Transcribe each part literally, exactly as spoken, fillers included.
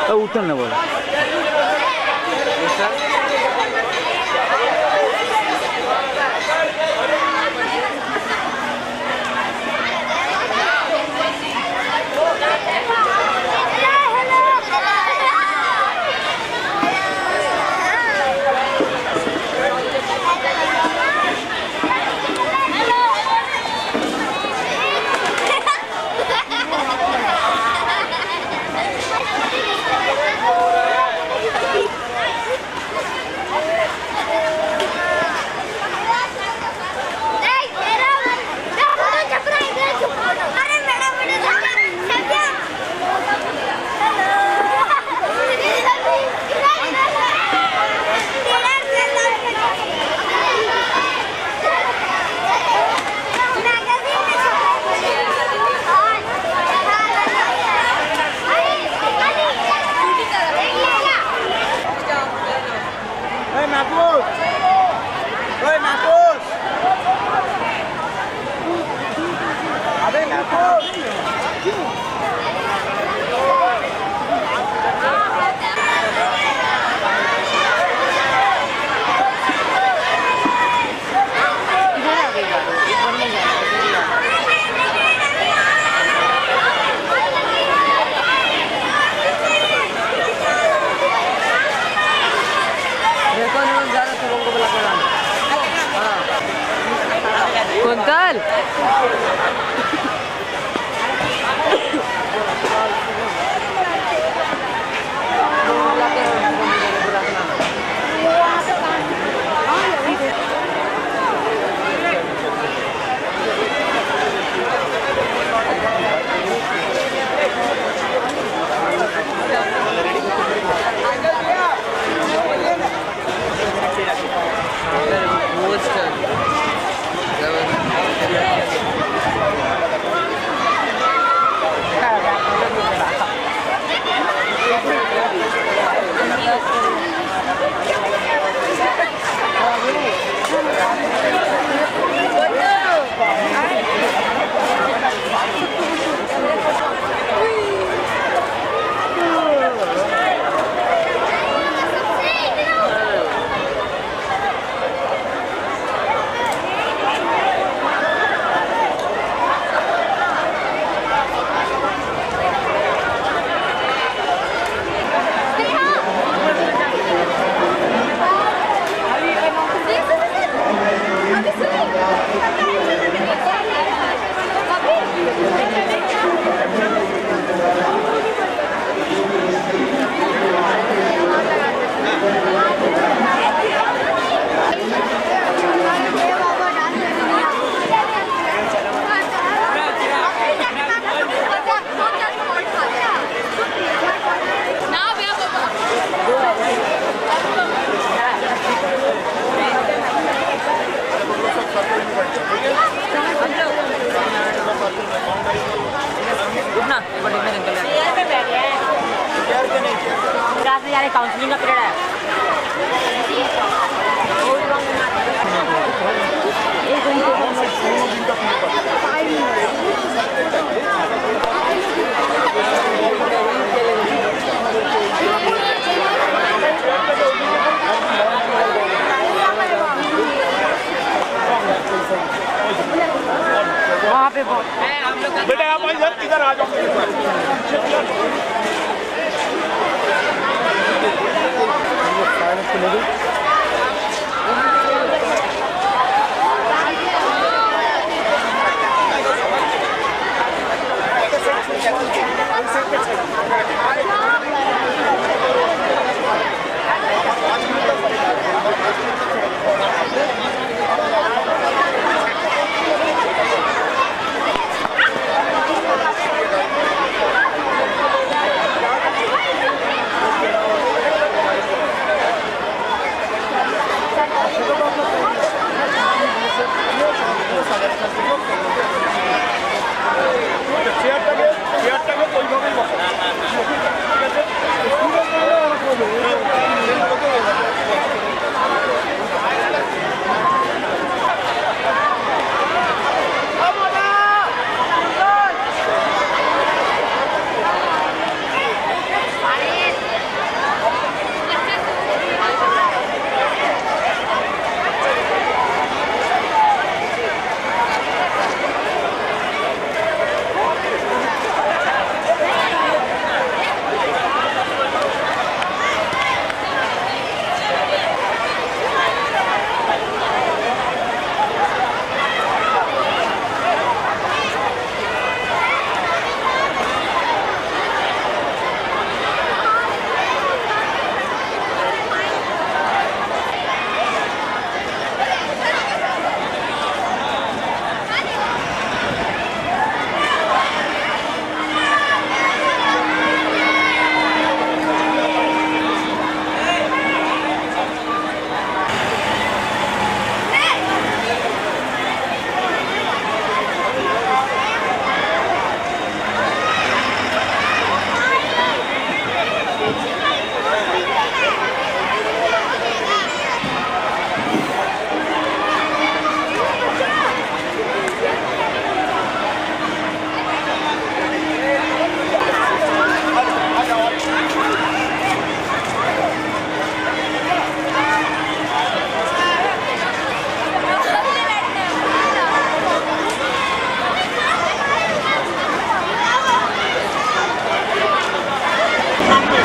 उत्तर न बोला quintal counselling का पीरियड है। वहाँ पे बेटा आप इधर इधर आ जाओ।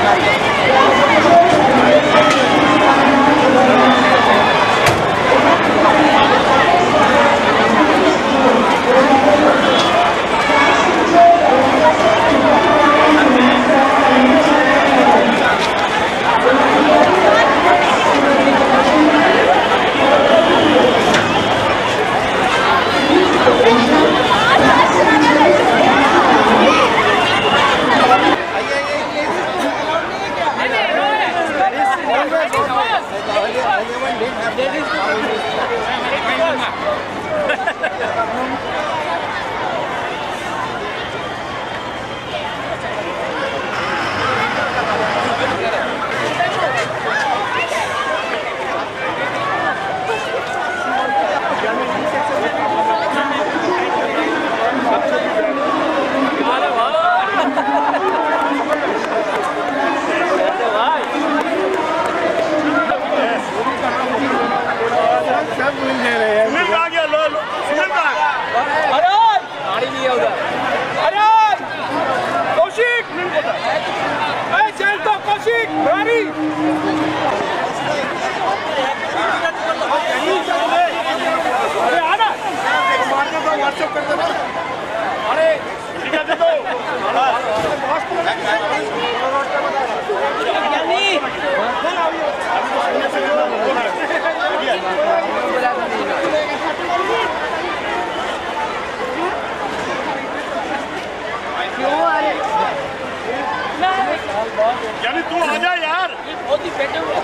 यानी तू आ जा यार। बहुत ही बैठे हुए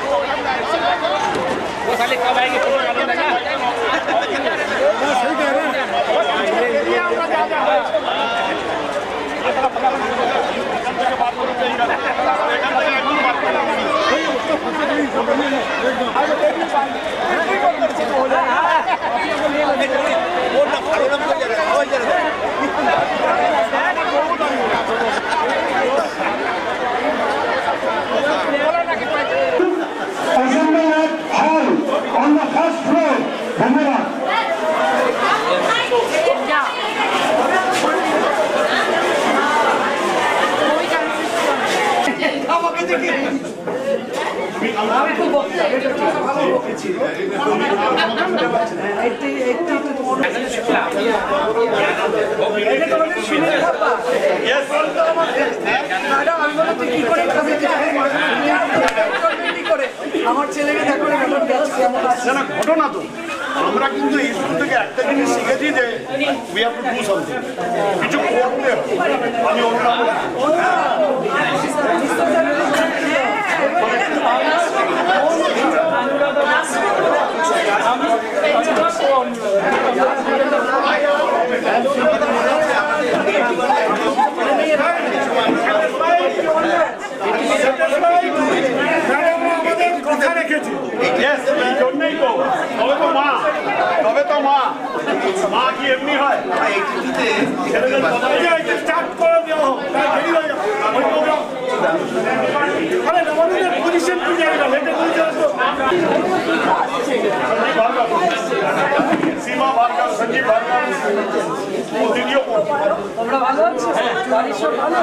वो साले कब आएंगे फोटो डालो ना। सही कह रहे हैं। On the first floor, धन्यवाद। ঘটনা তো আমরা কিন্তু এই স্কুল থেকে একটা জিনিস শিখেছি যে we have to do something, কিছু করতে হবে। আমি অন্য কথা রেখেছি। জন্যই তো তবে তো মা তবে তো মা মা কি এমনি হয়? স্টার্ট করে দেওয়া হোক, দেরি হয়ে যাবে। আরে আমাদের পজিশন কি জায়গা এটা বুঝতে হবে। সীমা ভার্গব, সঞ্জীব ভার্গব ও দিদিও আমরা ভালো আছি। বাড়ির সব ভালো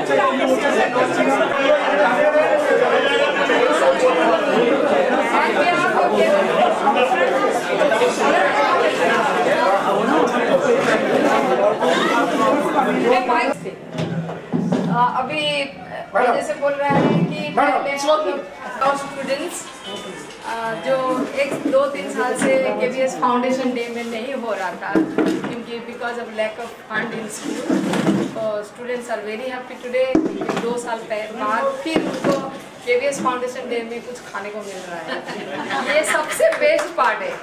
अभी जैसे बोल रहे हैं कि स्टूडेंट्स जो एक दो तीन साल से केवीएस फाउंडेशन डे में नहीं हो रहा था क्योंकि because of lack of fund in school, तो students are very happy today. दो साल बाद फिर उनको केवीएस फाउंडेशन डे में कुछ खाने को मिल रहा है, ये सबसे बेस्ट पार्ट है।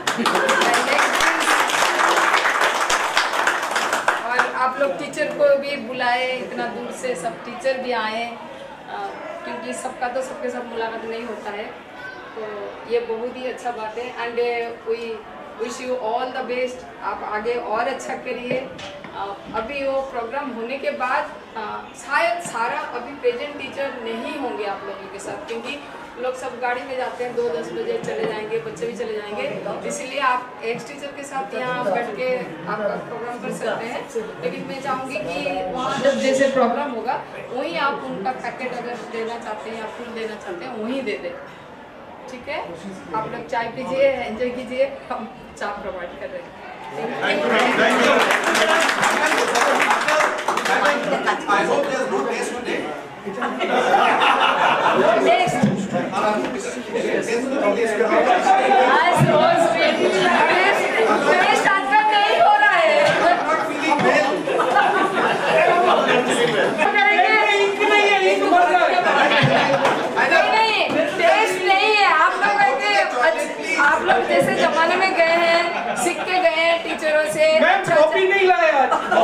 और आप लोग टीचर को भी बुलाए, इतना दूर से सब टीचर भी आए, क्योंकि सबका तो सबके साथ मुलाकात नहीं होता है, तो ये बहुत ही अच्छा बात है। And we wish you all the best, आप आगे और अच्छा करिए। अभी वो प्रोग्राम होने के बाद शायद सारा अभी प्रेजेंट टीचर नहीं होंगे आप लोगों के साथ, क्योंकि लोग सब गाड़ी में जाते हैं, दो दस बजे चले जाएंगे, बच्चे भी चले जाएंगे, इसीलिए आप एक्स टीचर के साथ यहाँ बैठ के आप प्रोग्राम कर सकते हैं। लेकिन मैं चाहूँगी कि वहाँ जब जैसे प्रोग्राम होगा वहीं आप उनका पैकेट अगर देना चाहते हैं या फूल देना चाहते हैं वहीं दे दें, ठीक है? आप लोग चाय पीजिए, एंजॉय कीजिए, हम चाय प्रोवाइड कर रहे हैं। I hope there's no taste today. Taste. Taste आज तक नहीं हो रहा है। नहीं नहीं, टेस्ट नहीं है। आप लोग ऐसे आप लोग जैसे जमाने में गए हैं, सीख के गए हैं टीचरों से। मैं कॉपी नहीं लाया।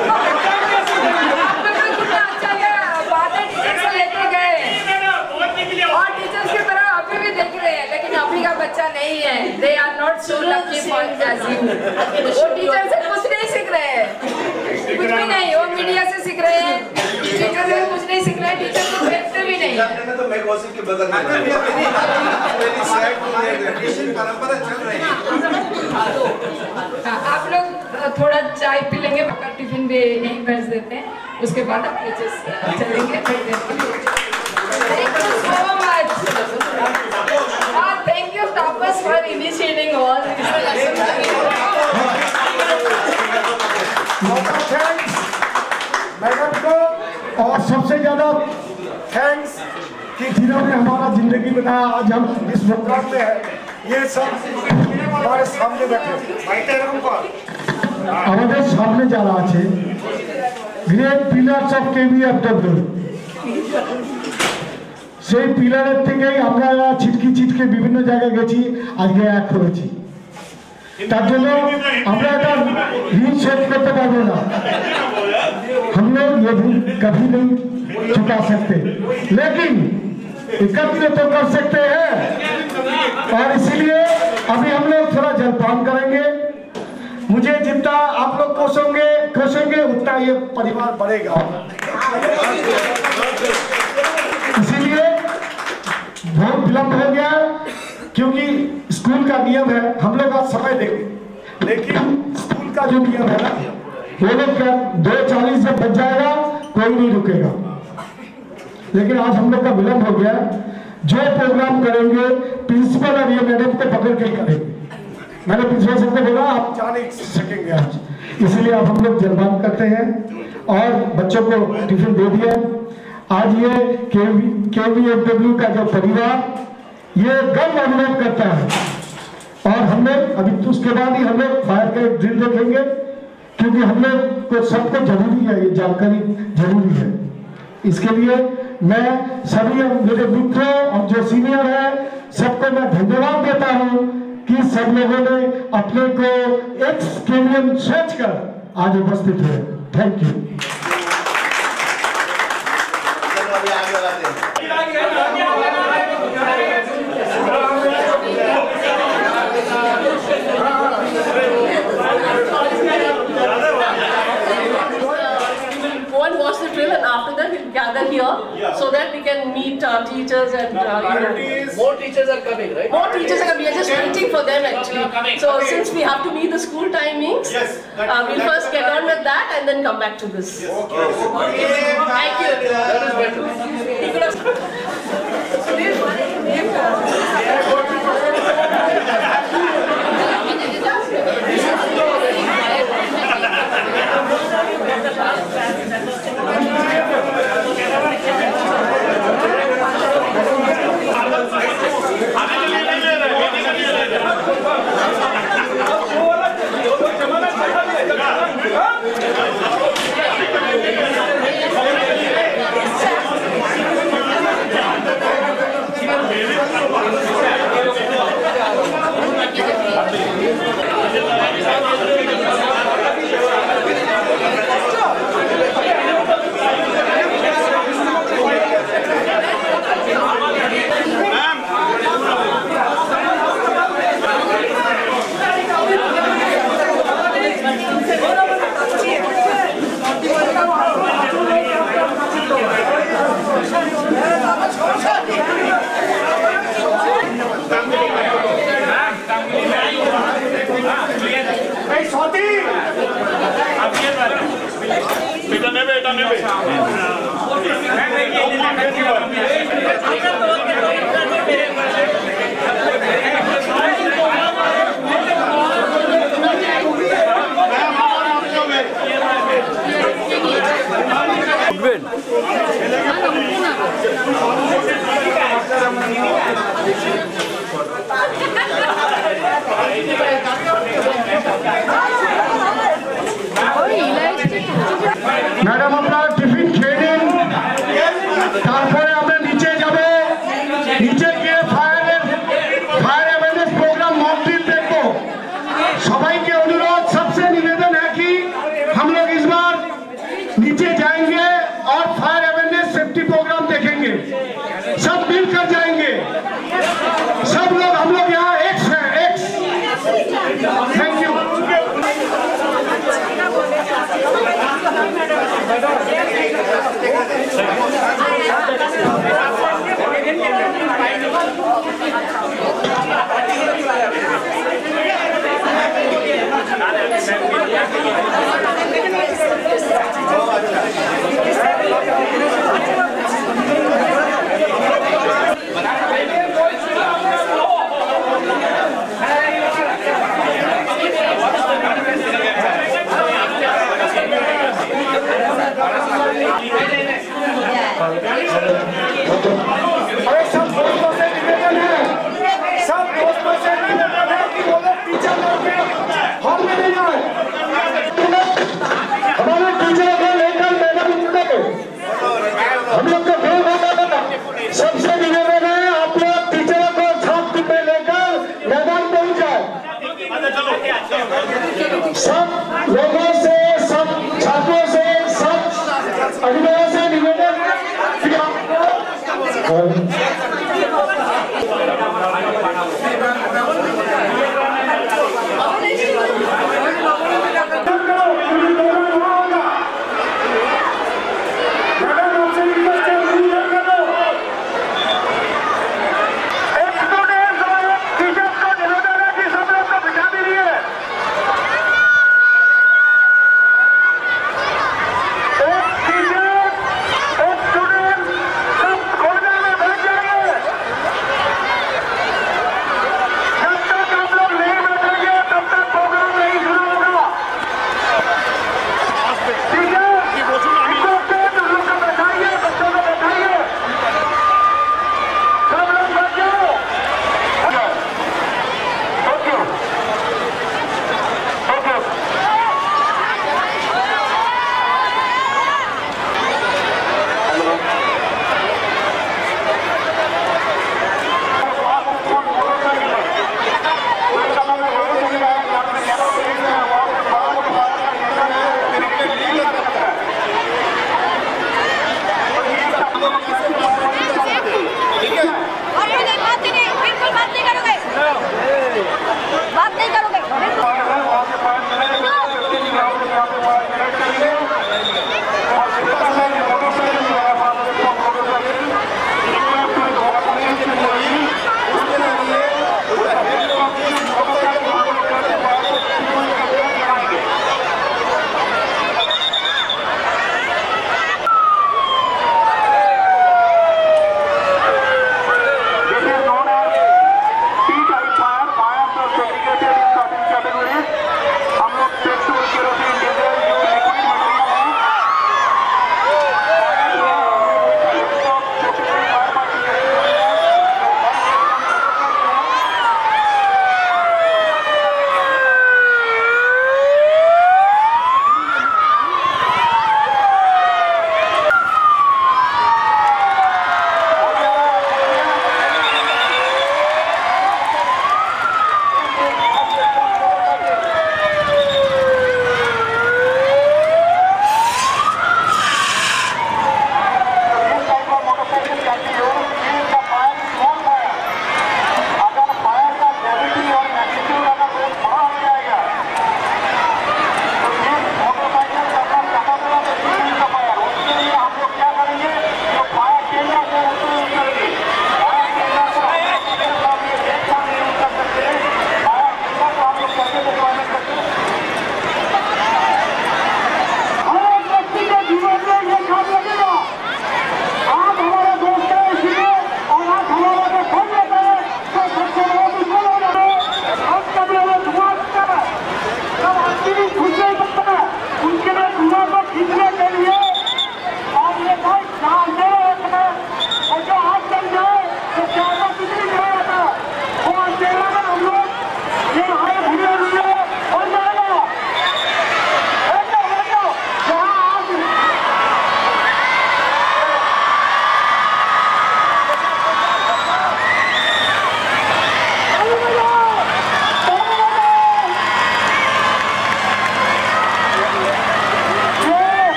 आप लोग कितना अच्छा लगा, बातें टीचर से लेके गए और टीचर्स की तरह अभी भी देख रहे हैं, लेकिन अभी का बच्चा नहीं है। They are not so lucky for as you. वो टीचर से कुछ नहीं सीख रहे हैं, कुछ भी नहीं। वो मीडिया से सीख रहे हैं, टीचर से कुछ नहीं सीख रहे हैं, टीचर को देखते भी नहीं। तो मैं कौशिक के बगल में परंपरा चल रही है। आप लोग थोड़ा चाय पी लेंगे, टिफिन भी यहीं भेज देते हैं, उसके बाद आप टीचर्स चलेंगे। Thank you so much. Thank you Tapas for initiating all this. Thanks madam को, और सबसे ज्यादा थैंक्स कि जिन्होंने हमारा जिंदगी बनाया। आज हम इस प्रोग्राम में है, ये सब हमारे सामने बैठे আমাদের সামনে যারা আছে গ্রেট পিলার্স অফ কেভিএফডব্লিউ, সেই পিলারের থেকেই আমরা ছিটকে ছিটকে বিভিন্ন জায়গায় গেছি, আজকে এক হয়েছি। তার জন্য আমরা এটা ঋণ শোধ করতে পারবো না, हम लोग ये भी कभी नहीं चुका सकते, लेकिन एकत्र तो कर सकते हैं। और इसीलिए अभी हम लोग थोड़ा जलपान करेंगे। मुझे जितना आप लोग कोसोगे कोसोगे उतना ये परिवार बढ़ेगा। इसीलिए बहुत विलंब हो गया, क्योंकि स्कूल का नियम है, हम लोग आज समय देंगे, लेकिन स्कूल का जो नियम है ना, वो लोग दो चालीस से बच जाएगा, कोई नहीं रुकेगा। लेकिन आज हम लोग का विलंब हो गया। जो प्रोग्राम करेंगे प्रिंसिपल और ये मैडम को पकड़ के करेंगे। मैंने प्रिंसिपल से बोला आप जा नहीं सकेंगे आज, इसलिए अब हम लोग जलपान करते हैं और बच्चों को टिफिन दे दिया। आज ये केवीएफडब्ल्यू का जो परिवार ये गर्व अनुभव करता है। और हम लोग अभी तो उसके बाद ही हम लोग फायर का एक ड्रिल देखेंगे, क्योंकि हम लोग को सबको जरूरी है, ये जानकारी जरूरी है। इसके लिए मैं सभी मेरे मित्रों और जो सीनियर है सबको मैं धन्यवाद देता हूँ कि सब लोगों ने अपने को एक्स केवियन सोचकर आज उपस्थित हुए। Thank you. Watch the drill, and after that we'll gather here, yeah, so that we can meet our teachers and uh, you know, more teachers are coming, right? More teachers are coming. We are just waiting for them actually. So since we have to meet the school timings, yes, uh, we'll first get on with that and then come back to this. Okay. Okay. Thank you. That is better. Madam अपना tiffin खेले तारपरे আমরা নিচে যাব নিচে গিয়ে fire fire awareness programme mock drill देखो सबाई के अनुरोध सबसे निवेदन है कि हम लोग इस बार नीचे जाएंगे और फायर अवेयरनेस सेफ्टी प्रोग्राम देखेंगे सब मिलकर जाएंगे सब लोग हम लोग यहाँ एक्स हैं एक्स थैंक यू अरे सब दोस्तों से निवेदन है सब दोस्तों से निवेदन है कि वो लोग टीचर लोग के हॉल में नहीं आए हमारे टीचर को लेकर मैदान उठे हम लोग का भेद होता था सबसे निवेदन है आप लोग टीचरों को छात्र में लेकर मैदान पहुंच जाए सब लोगों से सब छात्रों से सब अभिभावकों से निवेदन है कि आपको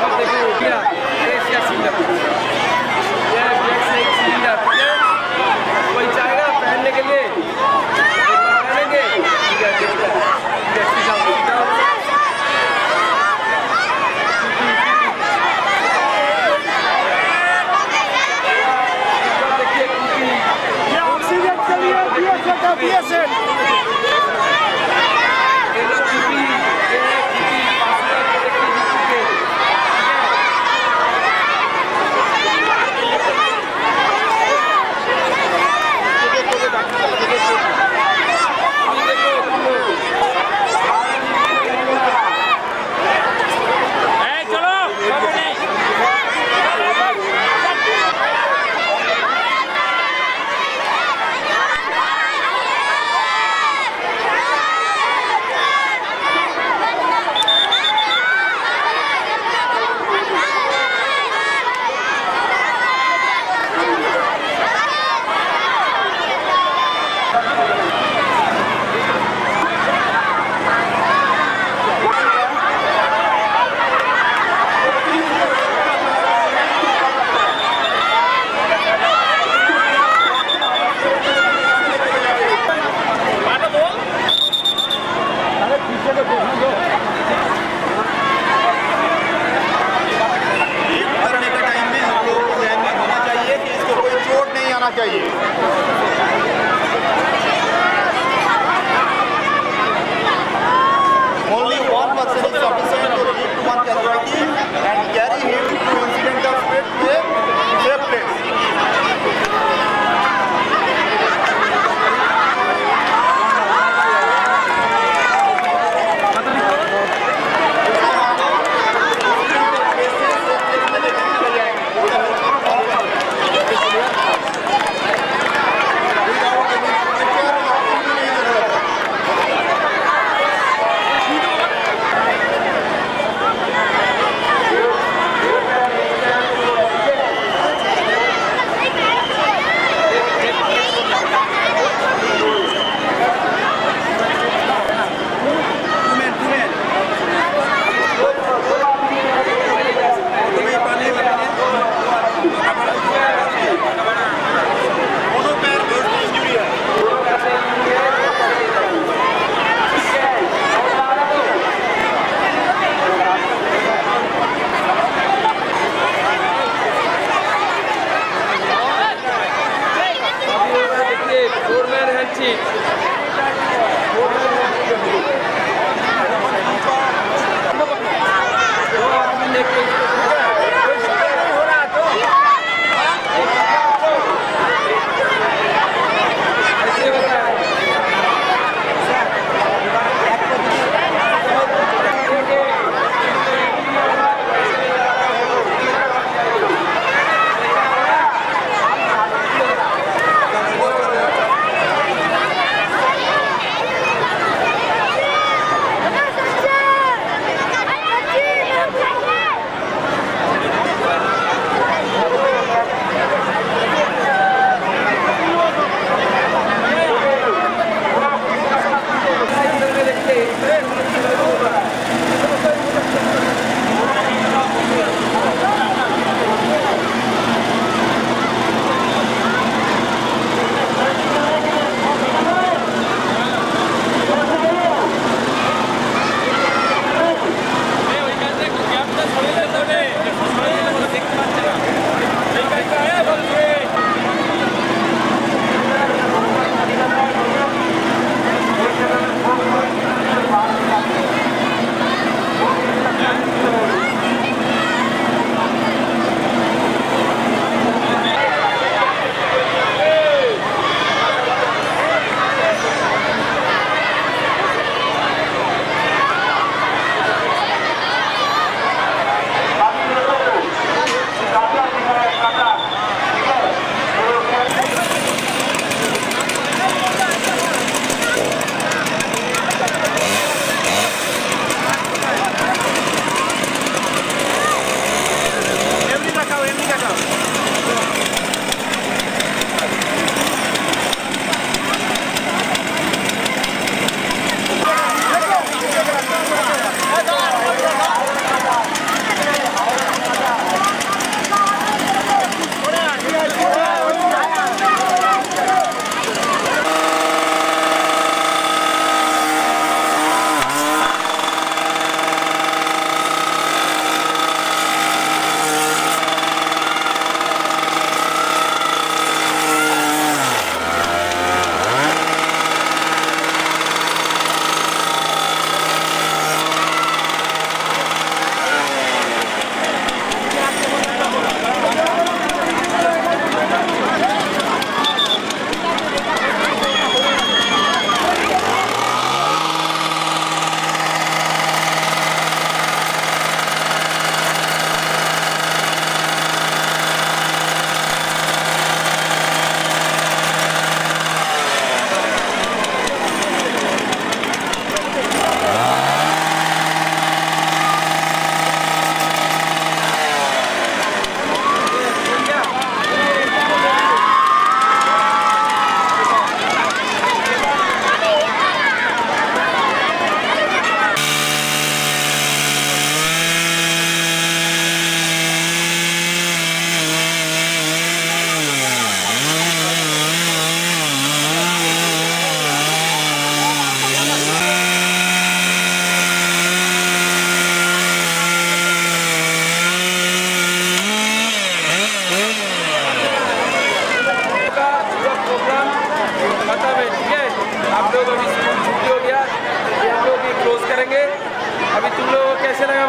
पर देखो क्या एशिया सीनर ये ब्लैक से एक सीनर कोई चाहेगा पहनने के लिए पहनेंगे ठीक है देखते हैं देखते जाओ ये ऑक्सीजन के लिए बीएसएल का बीएसएल चाहिए only one person is sufficient to lead to one casualty and carry him to incident of spread to a safe place.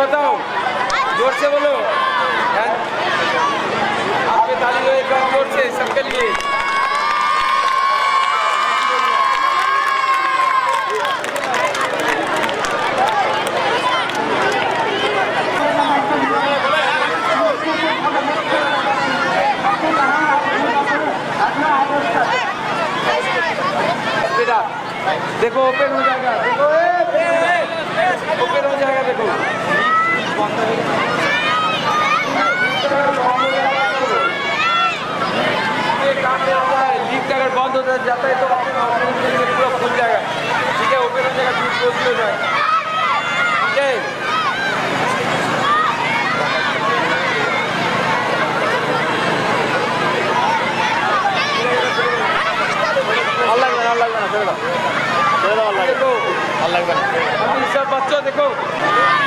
बताओ, जोर से बोलो। आपके ताली लो एक बार जोर से सबके लिए। बेटा देखो ओपन हो जाएगा, देखो ओपन हो जाएगा, देखो काम में होता है, लीक अगर बंद हो जाता है तो पूरा खुल जाएगा। ठीक है, ओपन हो जाएगा, दूध क्लोज हो जाएगा। ठीक है, अल्लाह बना अल्लाह बना चलो चलो अल्लाह देखो अल्लाह बना। अभी सब बच्चों देखो